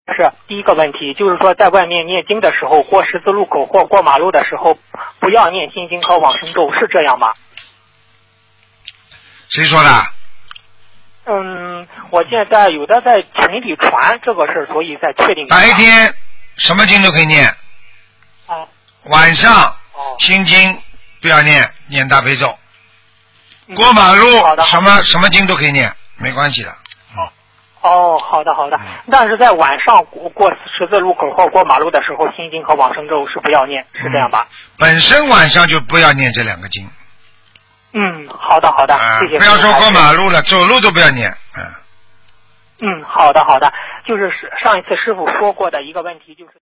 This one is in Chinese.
是第一个问题，就是说在外面念经的时候，过十字路口或过马路的时候，不要念心经和往生咒，是这样吗？ 谁说的？ 我现在有的在群里传这个事，所以在确定。 白天什么经都可以念。晚上心经不要念，念大悲咒。过马路什么经都可以念，没关系的。 好的。但是在晚上过十字路口或过马路的时候，心经和往生咒是不要念，是这样吧？ 本身晚上就不要念这两个经。 好的，谢谢。 不要说过马路了，走路都不要念。 好的，就是上一次师傅说过的一个问题就是。